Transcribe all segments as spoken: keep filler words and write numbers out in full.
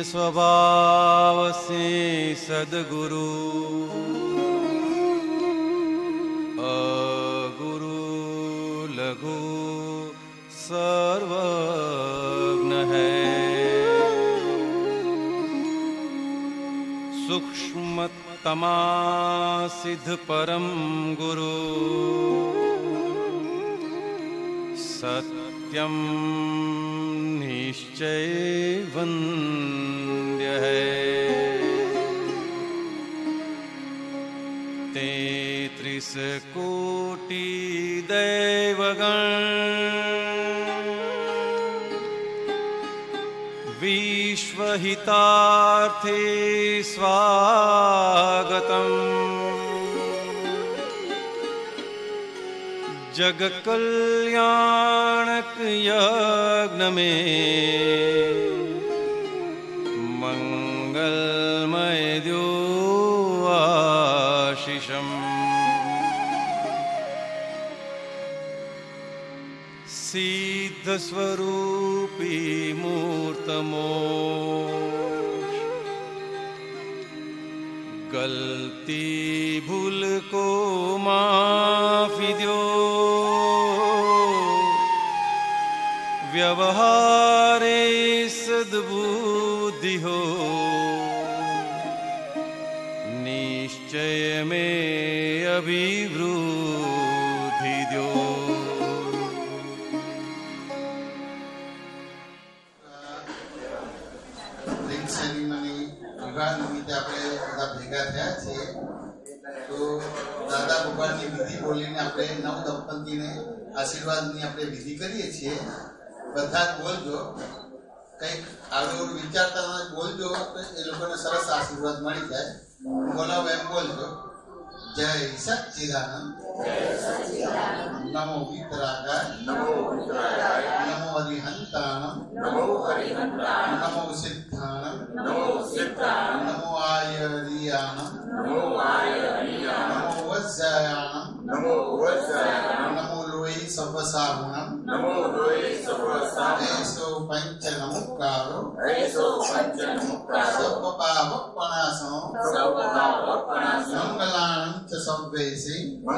स्वभाव से सद्गुरु अगुरु लघु सर्वज्ञ है। सूक्ष्मतमा सिद्ध परम गुरु सत्यम निश्चय वन्द्य है। तेत्रिस कोटि दैवगण विश्वहितार्थे स्वागतम्। जग कल्याणक यज्ञ में मंगलमय द्यो आशीषम्। सिद्ध स्वरूपी मूर्तमोक्ष गलती भूल को माफी द्यो। व्यवहारे सद्बुद्धि हो निश्चय में अभिवृद्धि द्यो। रिंग सेरेमनी विवाह निमित्ते આપણે બધા ભેગા થયા છીએ તો દાદા ભગવાનની વિધિ બોલીને આપણે નવ દંપતીને આશીર્વાદની આપણે વિધિ કરીએ છીએ। બધા બોલજો, કંઈક આગળ વિચારતા બોલજો તો એ લોકોને સરસ આશીર્વાદ મળી જાય। બોલાવો એમ બોલજો। જય સચ્ચિદાનંદ, નમો વિતરાગાય, નમો અરિહંતાણમ, નમો સિદ્ધાણમ, નમો આયરિયાણમ, નમો વજ્જાયાણમ, નમો લોહી સવસાહુણમ, એસો પંચ નમુકારો સૌપાવપણાસનો મંગલાણમ ચ સવ્વેસી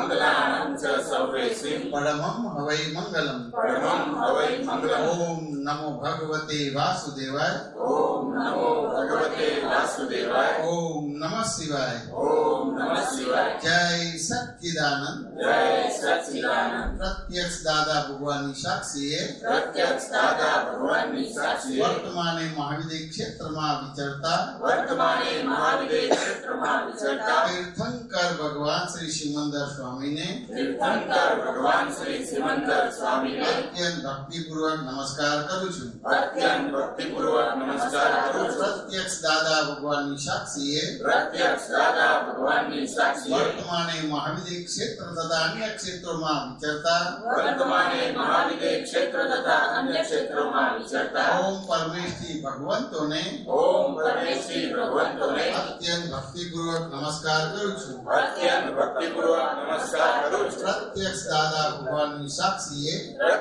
પરમં હવૈ મંગલમ। ઓમ નમો ભગવતે વાસુદેવાય, ઓમ નમઃ શિવાય। જય સચ્ચિદાનંદ। પ્રત્યક્ષ દાદા ભગવાનની સાક્ષીએ વર્તમાને મહાવિદ્ય ક્ષેત્રમાં વિચરતા તીર્થંકર ભગવાન શ્રી સિમંદર સ્વામીને અત્યંત ભક્તિપૂર્વક નમસ્કાર કરું છું। પ્રત્યક્ષ દાદા ભગવાનની સાક્ષીએ વર્તમાને મહાવિદ્ય ક્ષેત્ર તથા અન્ય ક્ષેત્રોમાં વિચરતા ઓમ પરમેશ્વરી ભગવંતોને અત્યંત ભક્તિપૂર્વક નમસ્કાર કરું છું। પ્રત્યક્ષ દાદા ભગવાનની સાક્ષીએ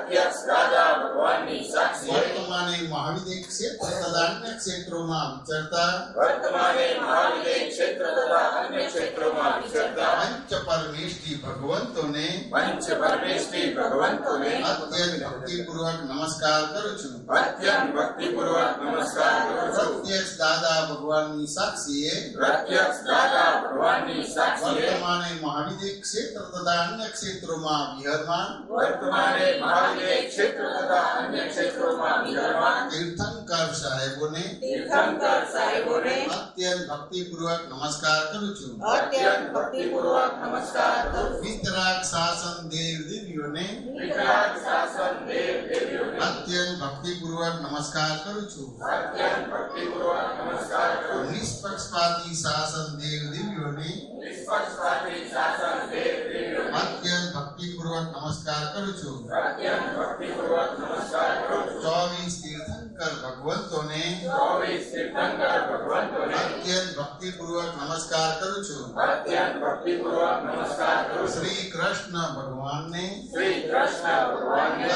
વર્તમાને મહાવિદ્ય ક્ષેત્ર તથા અન્ય ક્ષેત્રોમાં વિચરતા પંચ પરમેશ્વરી ભગવંતોને અત્યંત ભક્તિપૂર્વક નમસ્કાર કરું છું। પ્રત્યક્ષ દાદા ભગવાનની સાક્ષીએ વર્તમાને મહાવિદ્ય ક્ષેત્ર તથા અન્ય ક્ષેત્રોમાં વિહરમાન તીર્થંકર સાહેબોને અત્યંત ભક્તિપૂર્વક નમસ્કાર કરું છું। વિતરાગ શાસન દેવ દેવીઓને અત્યંત ભક્તિપૂર્વક નમસ્કાર કરું છું। નિષ્પક્ષપાતી શાસન દેવ દેવીઓને અત્યંત ભક્તિપૂર્વક નમસ્કાર કરું છું। ચોવીસ તીર્થંકર ભગવંતોને અત્યંત ભક્તિપૂર્વક નમસ્કાર કરું છું। શ્રી કૃષ્ણ ભગવાનને અત્યંત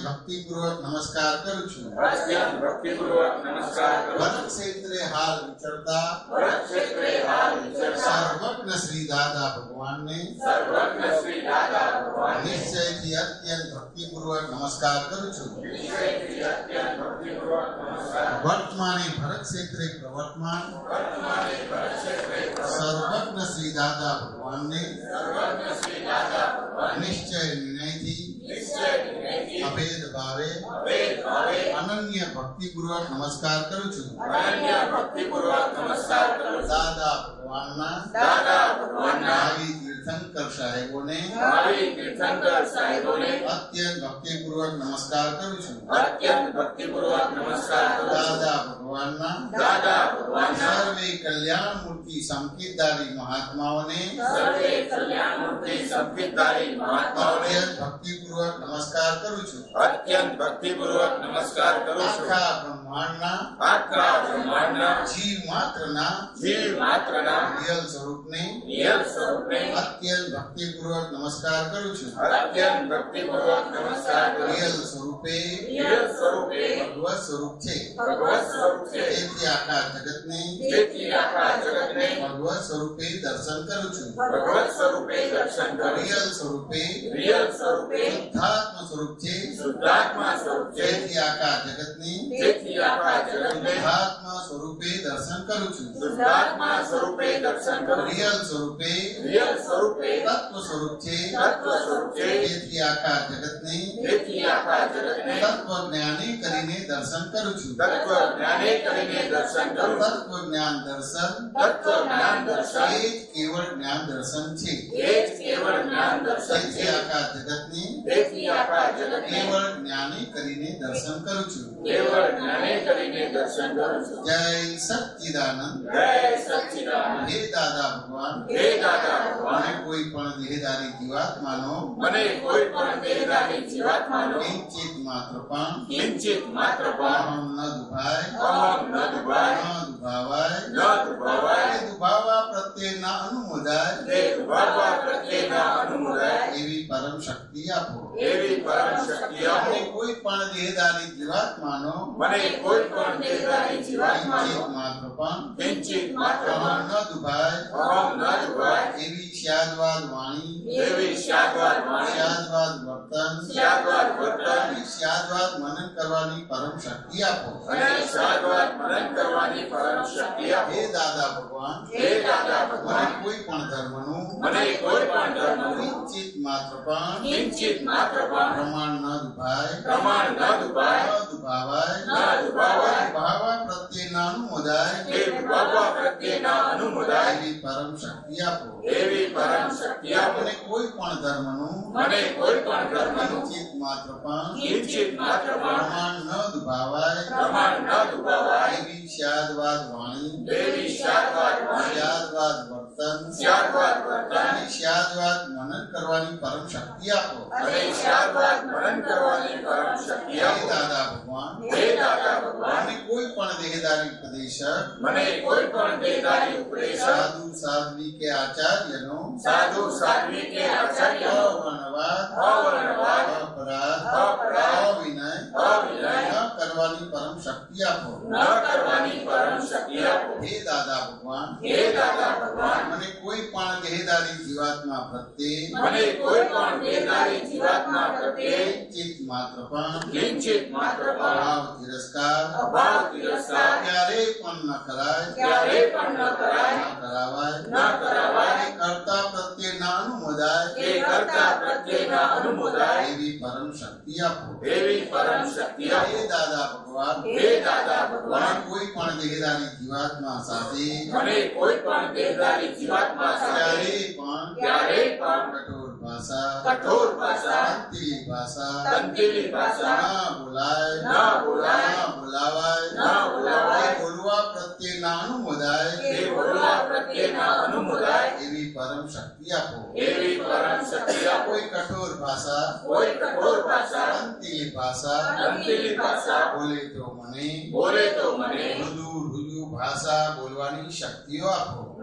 ભક્તિપૂર્વક નમસ્કાર કરું છું. અત્યંત ભક્તિપૂર્વક નમસ્કાર કરું ભરત છું. ક્ષેત્રે હાલ વિચરતા ભરત ક્ષેત્રે હાલ વિચરતા સર્વજ્ઞ શ્રી દાદા ભગવાનને સર્વજ્ઞ શ્રી દાદા ભગવાનને નિશ્ચયથી અત્યંત ભક્તિપૂર્વક નમસ્કાર કરું છું. નિશ્ચયથી અત્યંત ભક્તિપૂર્વક નમસ્કાર વર્તમાને ભરત ક્ષેત્રે પ્રવર્તમાન વર્તમાને ભરત ક્ષેત્રે સર્વજ્ઞ શ્રી દાદા ભગવાનને સર્વજ્ઞ શ્રી દાદા ભગવાનને નિશ્ચય નિર્ણયથી નિશ્ચય નિર્ણયથી અભેદ ભાવે અભેદ ભાવે અનન્ય ભક્તિપૂર્વક નમસ્કાર કરું છું. અનન્ય ભક્તિપૂર્વક નમસ્કાર કરું છું. દાદા ભગવાનના દાદા ભગવાનના ભાવિ તીર્થંકર સાહેબોને ભાવિ તીર્થંકર સાહેબોને અત્યંત ભક્તિપૂર્વક નમસ્કાર કરું છું. અત્યંત ભક્તિપૂર્વક નમસ્કાર કરું છું. દાદા ભગવાનના દાદા ભગવાનના સર્વે કલ્યાણ મૂર્તિ સંકેતદારી મહાત્માઓને સર્વે કલ્યાણ મૂર્તિ સંકેતદારી મહાત્માઓને અત્યંત ભક્તિપૂર્વક નમસ્કાર કરું છું. અત્યંત ભક્તિપૂર્વક નમસ્કાર કરું છું. આખા બ્રહ્માંડના આખા બ્રહ્માંડના જીવ માત્રના જીવ માત્રના રિયલ સ્વરૂપને નિયમ સ્વરૂપને અત્યંત ભક્તિપૂર્વક નમસ્કાર કરું છું. અત્યંત ભક્તિપૂર્વક નમસ્કાર કરું રિયલ છું. સ્વરૂપે નિયમ સ્વરૂપે ભગવત સ્વરૂપ છે. ભગવત સ્વરૂપ છે. તેથી આખા જગતને જેથી આખા જગતને ભગવત સ્વરૂપે દર્શન કરું છું. ભગવત સ્વરૂપે દર્શન કરું છું. રિયલ સ્વરૂપે રિયલ સ્વરૂપે શુદ્ધાત્મ સ્વરૂપ છે. શુદ્ધાત્મા સ્વરૂપ છે. જેથી આખા જગતને જેથી આખા જગતને શુદ્ધાત્મ સ્વરૂપે દર્શન કરું છું. શુદ્ધાત્મા સ્વરૂપે દર્શન કરું છું. રિયલ સ્વરૂપે રિયલ સ્વરૂપે તત્વ સ્વરૂપ છે. તત્વ સ્વરૂપ છે. જેથી આખા જગતને જેથી આખા જગતને તત્વ જ્ઞાની કરીને દર્શન કરું છું. તત્વ જ્ઞાને કરીને દર્શન કરું છું. તત્વ જ્ઞાન દર્શન તત્વ જ્ઞાન દર્શન એ જ કેવળ જ્ઞાન દર્શન છે. એ જ કેવળ જ્ઞાન દર્શન તેથી છે. આખા જગતને તેથી આખા જગતને કેવળ જ્ઞાની કરીને દર્શન કરું છું. કેવળ જ્ઞાને કરીને દર્શન કરું છું. જય સચ્ચિદાનંદ. જય સચ્ચિદાનંદ. હે દાદા ભગવાન, હે દાદા ભગવાન, મને કોઈ પણ દેહધારી જીવાત્માનો મને કોઈ પણ દેહધારી જીવાત્માનો કિંચિત માત્ર પણ કિંચિત માત્ર પણ અહમ ન દુભાય, અહમ ન દુભાય, ન દુભાવાય, ન દુભાવાય, એ દુભાવા પ્રત્યે ના અનુમોદાય તે દુભાવવા પ્રત્યેના અનુમોદાય એવી પરમ શક્તિ આપો. એવી પરમ શક્તિ આપો. મને કોઈ પણ દેહધારી જીવાત્માનો મને કોઈ પણ દેહધારી જીવાત્માનો કિંચિત માત્ર પણ કિંચિત માત્ર અહમ પણ ન દુભાય અહમ ન દુભાય એવી સ્યાદવાદ વાણી, એવી શાદવાદ વાણી, સ્યાદવાદ વર્તન, શાદવાદ વર્તન અને સ્યાદવાદ મનન કરવાની પરમ શક્તિ આપો. અને શાદવાદ મનન કરવાની પરમ શક્તિ આપો. હે દાદા ભગવાન, હે દાદા મને ભગવાન, કોઈ પણ ધર્મનું મને કોઈ પણ ધર્મનું કિંચિત માત્ર પણ કિંચિત માત્ર પણ પ્રમાણ ન દુભાય, પ્રમાણ ન દુભાય, ન દુભાવાય, ન દુભાવાય, દુભાવા પ્રત્યે ના અનુમોદાય તે દુભાવવા પ્રત્યેના અનુમોદાય એવી પરમ શક્તિ આપો. એવી પરમ શક્તિ આપો. મને કોઈ પણ ધર્મનું મને કોઈ પણ ધર્મનું કિંચિત માત્ર પણ કિંચિત માત્ર પણ પ્રમાણ ન દુભાવાય પ્રમાણ ન દુભાવાય, એવી સ્યાદવાદ વાણી, એવી શાદવાદ વાણી, સ્યાદવાદ વર્તન, શાદવાદ વર્તન અને સ્યાદવાદ મનન કરવાની પરમ શક્તિ આપો. અને શાદવાદ મનન કરવાની પરમ શક્તિ હે આપો. દાદા ભગવાન, હે દાદા ભગવાન, મને કોઈ પણ દેહધારી ઉપદેશક, મને કોઈ પણ દેહધારી ઉપદેશક, સાધુ સાધ્વી કે આચાર્યનો સાધુ સાધ્વી કે આચાર્યનો અવર્ણવાદ, અવર્ણવાદ, અપરાધ, અપરાધ, અવિનય અવિનય ન કરવાની પરમ શક્તિ આપો. ન કરવાની પરમ શક્તિ આપો. હે દાદા ભગવાન, હે દાદા ભગવાન, મને કોઈ પણ દેહધારી જીવાત્મા પ્રત્યે મને કોઈ પણ દેહધારી જીવાત્મા પ્રત્યે કિંચિત માત્ર પણ કિંચિત માત્ર પણ ભાવ તિરસ્કાર અભાવ તિરસ્કાર ક્યારેય પણ ન કરાય, ક્યારેય પણ ન કરાય, ન કરાવાય, ન કરાવાય, એ કર્તા પ્રત્યે ના અનુમોદાય કે કરતા પ્રત્યેના અનુમોદાય એવી પરમ શક્તિ આપો. એવી પરમ શક્તિ આપો. હે દાદા ભગવાન, હે દાદા ભગવાન, મને કોઈ પણ દેહધારી જીવાત્મા સાથે મને કોઈ પણ દેહધારી જીવાત્મા સાથે ક્યારેય પણ ક્યારેય પણ કઠોર ભાષા, કઠોર ભાષા, તંત્રી ભાષા તંત્રીલી ભાષા ના બોલાય, ન બોલાય, ના બોલાવાય, ન બોલાવાય, એ બોલવા પ્રત્યે ના અનુમોદાય તે બોલવા પ્રત્યેના અનુમોદાય એવી પરમ શક્તિ આપો. એવી પરમ શક્તિ આપો. કોઈ કઠોર ભાષા, કોઈ કઠોર ભાષા, તંત્રી ભાષા તંત્રીલી ભાષા બોલે તો મને બોલે તો મને મૃદુ રુજુ ભાષા બોલવાની શક્તિઓ આપો.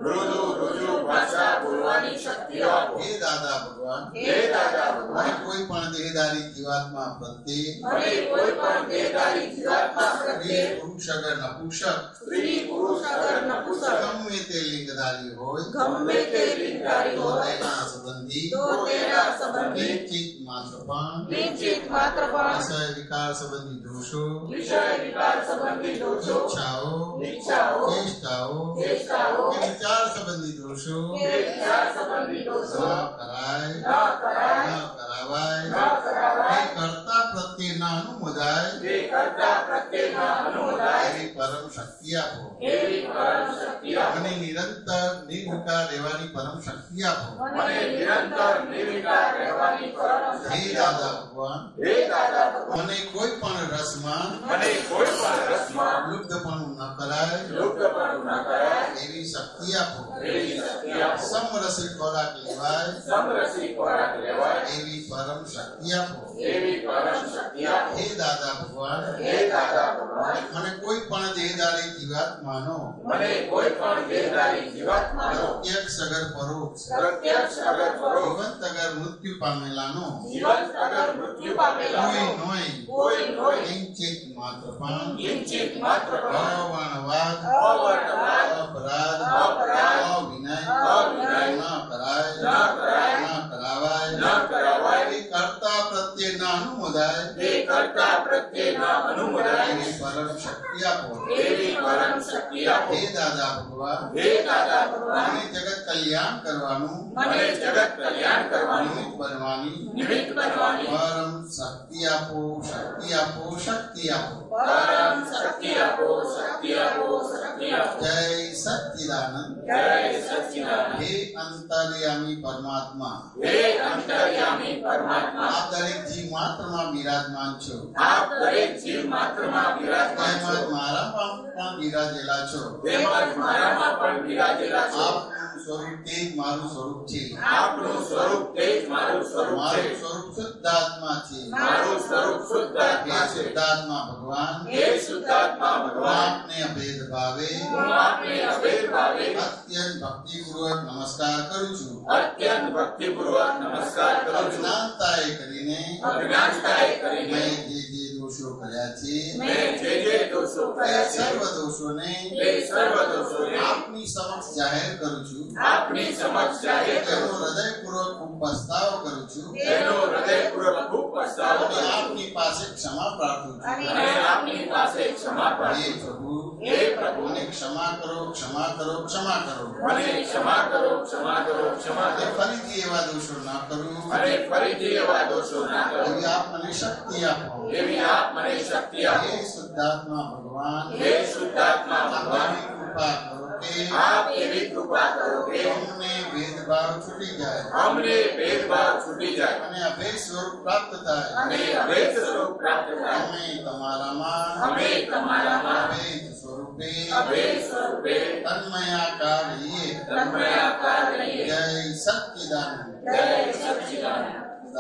મૃદુ રુજુ ભાષા બોલવાની શક્તિ આપો. હે દાદા ભગવાન, હે દાદા ભગવાન, મને કોઈ પણ દેહધારી જીવાત્મા પ્રત્યે, મને કોઈ પણ દેહધારી જીવાત્મા પ્રત્યે, સ્ત્રી પુરુષ અગર નપુંસક, સ્ત્રી પુરુષ અગર નપુંસક, ગમે તે લિંગધારી હોય, ગમે તે લિંગધારી તો હોય, તેના સંબંધી તો તેના સંબંધી નિશ્ચિત માત્ર પણ નિશ્ચિત માત્ર પણ વિષય વિકાર સંબંધી દોષો, વિષય વિકાર સંબંધી દોષો, ઈચ્છાઓ, ઈચ્છાઓ, ચેષ્ટાઓ ચેષ્ટાઓ, કે વિચાર સંબંધી દોષો કે વિચાર સંબંધી દોષો ન કરાય, ન કરાય, ન કરાવાય, ન કરાવાય, એ કર્તા પ્રત્યે ના અનુમોદાય તે કરતા પ્રત્યેના અનુમોદાય એવી પરમ શક્તિ આપો. એવી પરમ શક્તિ આપો. મને નિરંતર નિર્વિકાર રહેવાની પરમ શક્તિ આપો. મને નિરંતર નિર્વિકાર રહેવાની પરમ હે શક્તિ દાદા આપો. ભગવાન, હે દાદા ભગવાન, મને કોઈ પણ રસમાં મને કોઈ પણ રસમાં લુપ્તપણું ન કરાય લુપ્તપણું ન કરાય એવી શક્તિ આપો. એવી શક્તિ આપો. સમરસી ખોરાક લેવાય સમરસી ખોરાક લેવાય એવી પરમ શક્તિ આપો. એવી પરમ શક્તિ આપો. હે દાદા ભગવાન, હે દાદા ભગવાન, મને કોઈ પણ દેહધારી જીવાત્માનો મને કોઈ પણ દેહધારી જીવાત્માનો પ્રત્યક્ષ અગર પરોક્ષ, પ્રત્યક્ષ અગર પરોક્ષ, જીવંત અગર મૃત્યુ પામેલાનો જીવંત અગર મૃત્યુ પામેલાનો કોઈ નોય કોઈ નોય કિંચિત માત્ર પણ કિંચિત માત્ર પણ અવર્ણવાદ, અવર્ણવાદ, અપરાધ, અપરાધ, અવિનય અવિનય ન કરાય, ન કરાય, ન કરાવાય, ન કરાવાય, એ કર્તા પ્રત્યે ના અનુમોદાય તે કરતા પ્રત્યેના અનુમોદાય એવી પરમ શક્તિ આપો. એવી પરમ શક્તિ આપો. હે દાદા ભગવાન, હે દાદા ભગવાન, મને જગત કલ્યાણ કરવાનું મને જગત કલ્યાણ કરવાનું નિમિત્ત બનવાની નિમિત્ત બનવાની પરમ શક્તિ આપો, શક્તિ આપો, શક્તિ આપો. પરમ શક્તિ આપો. શક્તિ આપો. શક્તિ આપો. જય સચ્ચિદાનંદ. જય સચ્ચિદાનંદ. હે અંતર્યામી પરમાત્મા, હે અંતર્યામી પરમાત્મા, આપ દરેક જીવ માત્રમાં બિરાજમાન છો, આપ દરેક જીવ માત્રમાં બિરાજમાન તેમજ છો, મારામાં પણ બિરાજેલા છો. તેમજ મારામાં પણ બિરાજેલા છો. આપનું સ્વરૂપ તે જ મારું સ્વરૂપ છે. આપનું સ્વરૂપ તે જ મારું સ્વરૂપ છે. મારું સ્વરૂપ શુદ્ધાત્મા છે. મારું સ્વરૂપ હે શુદ્ધાત્મા છે. શુદ્ધાત્મા ભગવાન, હે શુદ્ધાત્મા હું ભગવાન, આપને અભેદ ભાવે હું આપને અભેદ ભાવે અત્યંત ભક્તિપૂર્વક નમસ્કાર કરું છું. અત્યંત ભક્તિપૂર્વક નમસ્કાર કરું છું. અજ્ઞાનતાએ કરીને અજ્ઞાનતાએ કરીને મેં જે જે દોષો કર્યા છે મેં જે જે દોષો એ કર્યા છે સર્વ દોષોને તે સર્વ દોષોને આપની સમક્ષ જાહેર કરું છું. આપની સમક્ષ જાહેર તેનો કરું છું. હૃદયપૂર્વક હું પસ્તાવ કરું છું તેનો હૃદયપૂર્વક ખૂબ પસ્તાવો અને કરું છું. આપની પાસે ક્ષમા પ્રાર્થું છું. અને આપની પાસે ક્ષમા હે પ્રાર્થું છું. પ્રભુ, હે પ્રભુ, મને ક્ષમા કરો, ક્ષમા કરો, ક્ષમા કરો. મને ક્ષમા કરો, ક્ષમા કરો, ક્ષમા અને કરો. ફરીથી એવા દોષો ના કરું અને ફરીથી એવા દોષો ના કરો. એવી આપ મને શક્તિ આપો. એવી આપ મને શક્તિ આપો. હે શુદ્ધાત્મા ભગવાન, હે શુદ્ધાત્મા આપ ભગવાન, એવી કૃપા કરો કે આપ એવી કૃપા કરો કે અમને ભેદભાવ છૂટી જાય અમને ભેદભાવ છૂટી જાય અને અભેદ સ્વરૂપ પ્રાપ્ત થાય. અને અભેદ સ્વરૂપ પ્રાપ્ત થાય. અમે તમારામાં અમે તમારામાં અભેદ સ્વરૂપે અભેદ સ્વરૂપે તન્મયાકાર રહીએ. તન્મયાકાર રહીએ. જય સચ્ચિદાનંદ. જય સચ્ચિદાનંદ.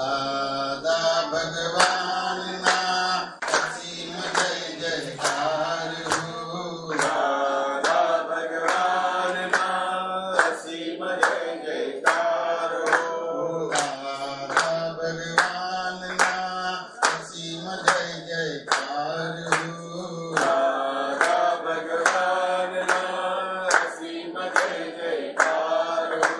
દાદા ભગવાનના અસીમ જય જયકાર હો. દાદા ભગવાનના અસીમ જય જયકાર હો. દાદા ભગવાનના અસીમ જય જયકાર હો. દાદા ભગવાનના અસીમ જય જયકાર હો.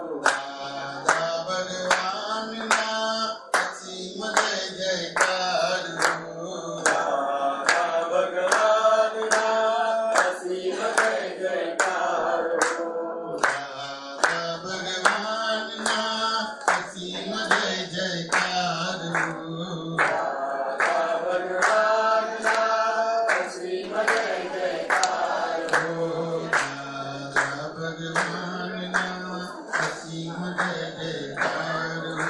દાદા ભગવાનના અસીમ જય જયકાર હો. દાદા ભગવાનના અસીમ જય જયકાર હો. દાદા ભગવાનના અસીમ જય જયકાર હો. દાદા ભગવાનના અસીમ જય જયકાર હો. દાદા ભગવાનના અસીમ જય જયકાર હો.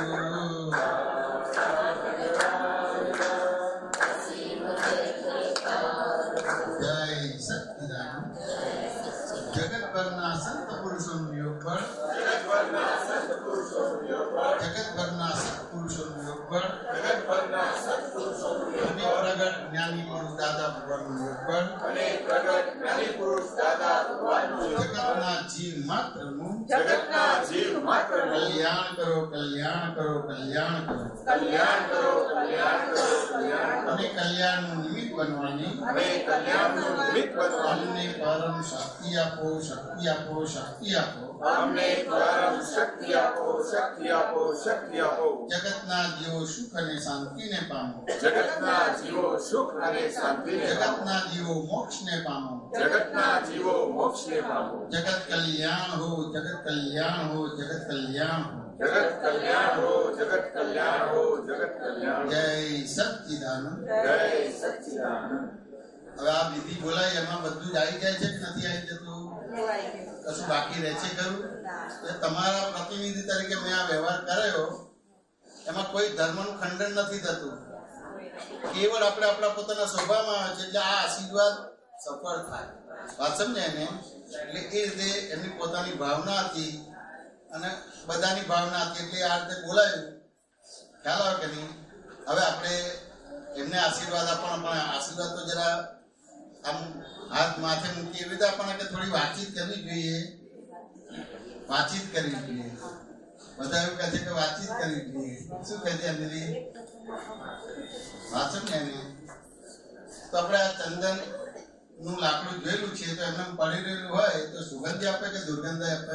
જય સચ્ચિદાનંદ. જગતભરના સંત પુરુષોનું યોગ બળ, જગતભરના સત્પુરુષોનું યોગ બળ, જગતભરના સત્પુરુષોનું યોગ બળ જગતભરના સત્પુરુષોનું યોગ અને બળ, પ્રગટ પ્રગટ જ્ઞાની પુરુષ દાદા ભગવાનનું યોગબળ અને પ્રગટ જ્ઞાની પુરુષ દાદા ભગવાનનું યોગબળ જગતના જીવ માત્રનું જગતના જીવ માત્રનું કલ્યાણ કરો કલ્યાણ કરો કલ્યાણ કરો કલ્યાણ કરો કલ્યાણ કરો કલ્યાણ કરો અને કલ્યાણનું નિમિત્ત બનવાની અને કલ્યાણનું નિમિત્ત બનવાની અમને પરમ શક્તિ આપો શક્તિ આપો શક્તિ આપો અમને પરમ શક્તિ આપો શક્તિ આપો શક્તિ આપો જગતના જીવો સુખ અને શાંતિને પામો જગતના જીવો સુખ અને શાંતિને પામો જગતના જીવો મોક્ષને પામો જગતના જીવો મોક્ષને પામો જગત કલ્યાણ હો જગત કલ્યાણ હો જગત કલ્યાણ હો જગત કલ્યાણ હો જગત કલ્યાણ હો જગત કલ્યાણ જય સચ્ચિદાનંદ જય સચ્ચિદાનંદ હવે આ વિધિ બોલાય એમાં બધું જ આવી જાય છે કે નથી આવી જતું કશું બાકી રહે છે ખરું એટલે તમારા પ્રતિનિધિ તરીકે મેં આ વ્યવહાર કર્યો એમાં કોઈ ધર્મનું ખંડન નથી થતું કેવળ આપણે આપણા પોતાના સ્વભાવમાં આવે છે એટલે આ આશીર્વાદ સફળ થાય વાત સમજાય ને એટલે એ રીતે એમની પોતાની ભાવના હતી અને બધાની ભાવના હતી એટલે આ રીતે બોલાયું ખ્યાલ આવે કે નહીં હવે આપણે એમને આશીર્વાદ આપવાનો પણ આશીર્વાદ તો જરા આમ હાથ માથે મૂકી એવી રીતે આપણને કે થોડી વાતચીત કરવી જોઈએ વાતચીત કરવી જોઈએ બધા એવું કહે છે કે વાતચીત કરવી જોઈએ શું કહે છે અંજલિ વાત સમજે ને તો આપણે આ ચંદન નું લાકડું જોયેલું છે તો એમને પડી રહેલું હોય તો સુગંધ આપે કે દુર્ગંધ આપે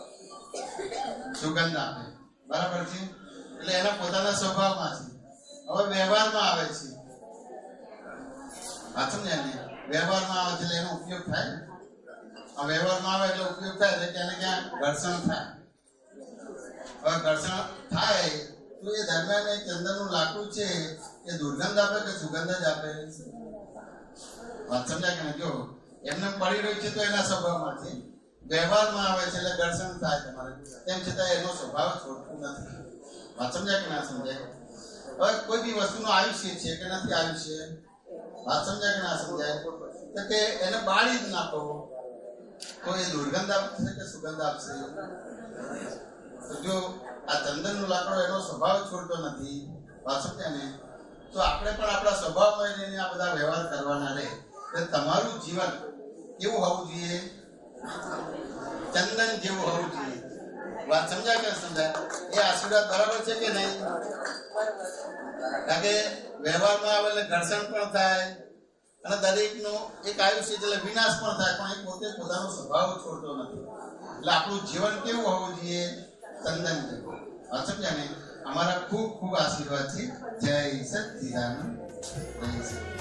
સુગંધ આપે બરાબર છે એટલે એના પોતાના સ્વભાવમાં છે હવે વ્યવહારમાં આવે છે વાત સમજ્યા ને વ્યવહારમાં આવે છે એટલે એનો ઉપયોગ થાય ને આ વ્યવહારમાં આવે એટલે ઉપયોગ થાય એટલે ક્યાં ને ક્યાં ઘર્ષણ થાય હવે ઘર્ષણ થાય તો એ દરમિયાન એ ચંદનનું લાકડું છે એ દુર્ગંધ આપે કે સુગંધ જ આપે વાત સમજાય કે જો એમને પડી રહ્યું છે તો એના સ્વભાવમાંથી વ્યવહારમાં આવે છે એટલે ઘર્ષણ થાય તમારે તેમ છતાં એનો સ્વભાવ છોડતું નથી વાત સમજાય કે ના સમજાય હવે કોઈ બી વસ્તુનું આયુષ્ય છે કે નથી આયુષ્ય વાત સમજાય કે ના સમજાય તો કે એને બાળી જ નાખો તો એ દુર્ગંધ આપશે કે સુગંધ આપશે તો જો આ ચંદનનું લાકડો એનો સ્વભાવ છોડતો નથી વાત સમજાય ને તો આપણે પણ આપણા સ્વભાવમાં રહીને આ બધા વ્યવહાર કરવાના રહે એટલે તમારું જીવન કેવું હોવું જોઈએ ચંદન જેવું હોવું જોઈએ વાત સમજાય કે સમજાય એ આશીર્વાદ બરાબર છે કે નહીં કારણ કે વ્યવહારમાં આવે એટલે ઘર્ષણ પણ થાય અને દરેકનું એક આયુષ્ય એટલે વિનાશ પણ થાય પણ એ પોતે પોતાનો સ્વભાવ છોડતો નથી એટલે આપણું જીવન કેવું હોવું જોઈએ ચંદન જેવું વાત સમજાય ને અમારા ખૂબ ખૂબ આશીર્વાદ છે જય સચ્ચિદાનંદ જય સચ્ચિદાનંદ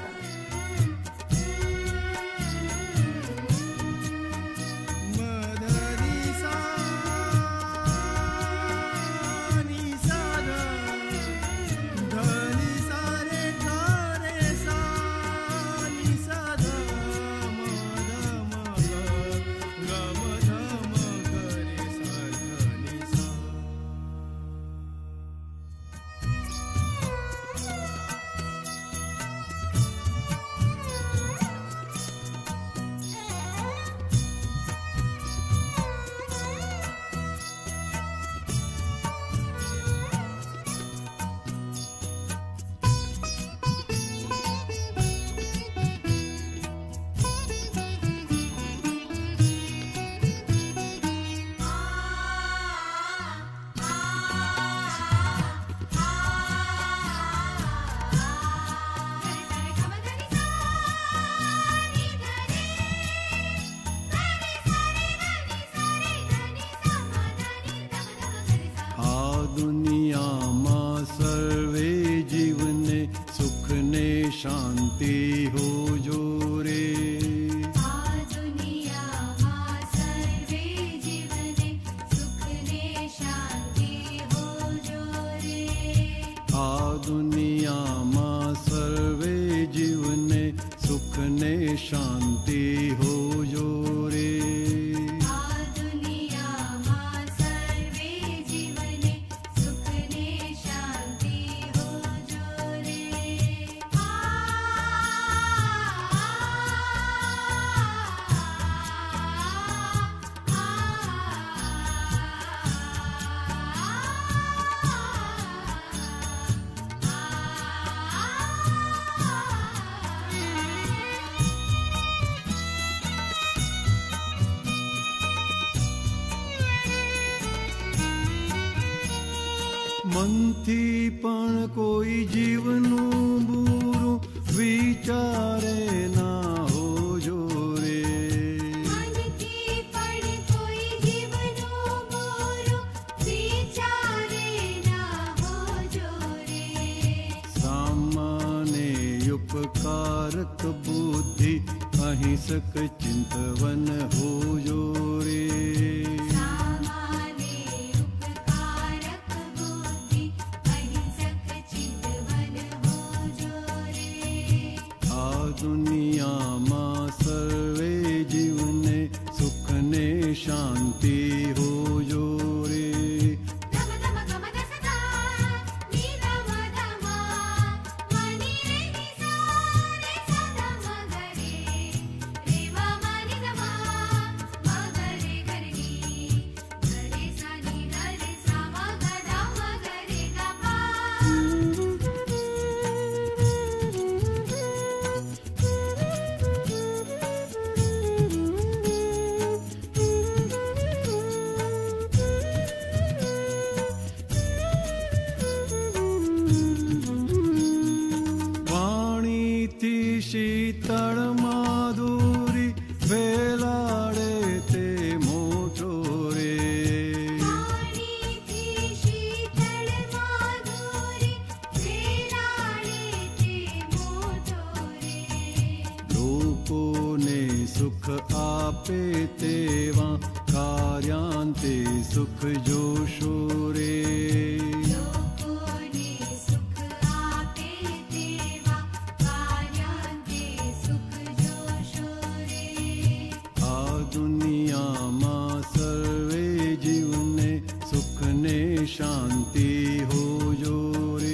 दुनियाમાં સર્વે જીવને સુખ ને શાંતિ હોજો રે આ દુનિયામાં સર્વે જીવને સુખ ને શાંતિ હોજો રે આ દુનિયામાં સર્વે જીવને સુખ ને શાંતિ હોજો રે આ પણ કોઈ જીવનું બુરું વિચારે ના હોજો રે. મનથી પણ કોઈ જીવનું બુરું વિચારે ના હોજો રે. સામાને ઉપકારક બુદ્ધિ અહિંસક ચિંતવન હોજો રે. સામાને ઉપકારક બુદ્ધિ અહિંસક ચિંતવન હોજો રે. આ દુનિયામાં સર્વે જીવને સુખ ને શાંતિ હોજો રે. ધમ ધમ ગમ દસતા ની ધમ ધમા મની રે ની સા રે સા ધમ ગરે રે વા મની ધમા મગરે ગરની ગરે સા ની ગરે સા મગ ધમ ગરે વાણીથી શીતળ માધુરી વેલાડે તે મોટો રે. પાણીથી શીતળ માધુરી વેલાડે તે મોટો રે. લોકોને સુખ આપે તેવા કાર્યાંતે સુખ જોશો રે. લોકોને સુખ આપે તેવા કાર્યાંતે સુખ જોશો રે. આ દુનિયામાં સર્વે જીવને સુખ ને શાંતિ હોજો રે.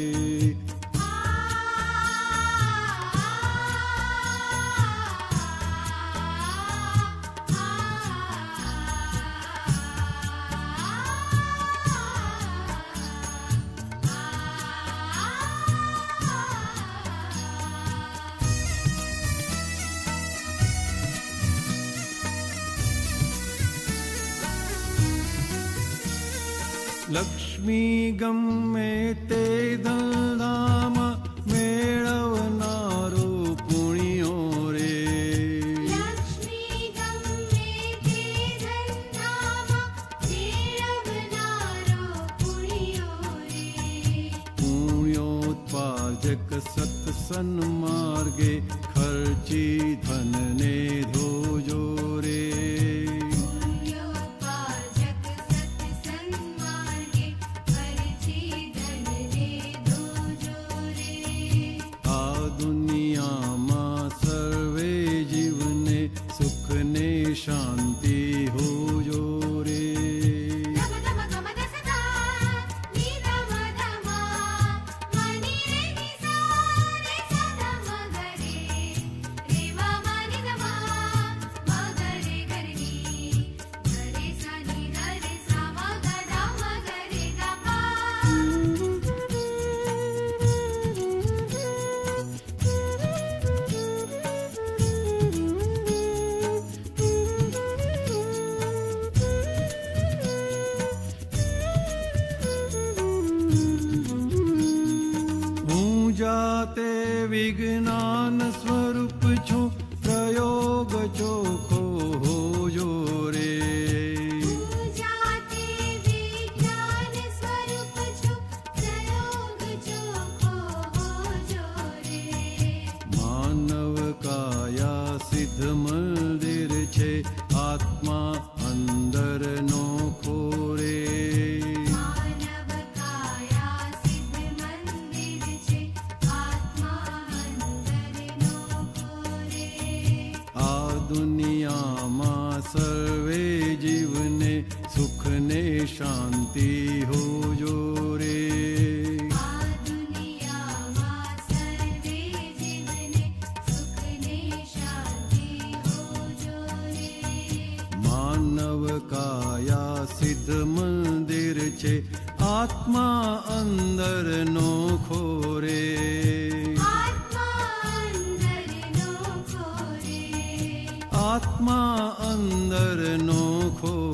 લક્ષ્મી ગમે તે ધંધામાં મેળવનારો પુણ્યો રે. લક્ષ્મી ગમે તે ધંધામાં મેળવનારો પુણ્યો રે. પુણ્યોત્પાદક સત્સન્માર્ગે ખર્ચી ધનને ધોજો રે. પુણ્યોપાર્જક સત્સન્માર્ગે ખર્ચી ધનને ધોજો રે. આ દુનિયામાં સર્વે જીવને સુખ ને શાંતિ હોજો રે. ધમ ધમ ગમ દસતા ની ધમ ધમા મની રે ની સા રે સા ધમ ગરે રે વા મની ધમા મગરે ગરની ગરે સા ની ગરે સા મગ ધમ ગરે હું જાતે વિજ્ઞાન સ્વરૂપ છું પ્રયોગ ચોખ્ખો હોજો રે. જાતે વિજ્ઞાન સ્વરૂપ છું પ્રયોગ ચોખ્ખો હોજો રે. માનવ કાયા સિદ્ધ મંદિર છે આત્મા અંદર નો ખોરે. માનવ કાયા સિદ્ધ મંદિર છે આત્મા અંદરનો ખોરે. આ દુનિયામાં સર્વે જીવને સુખ ને શાંતિ હોજો રે. આ દુનિયામાં સર્વે જીવને સુખ ને શાંતિ હોજો રે. માનવ કાયા સિદ્ધ મંદિર છે આત્મા અંદર નો ખોરે. આત્મા અંદરનો ખોરે. આત્મા અંદર નો ખોરે.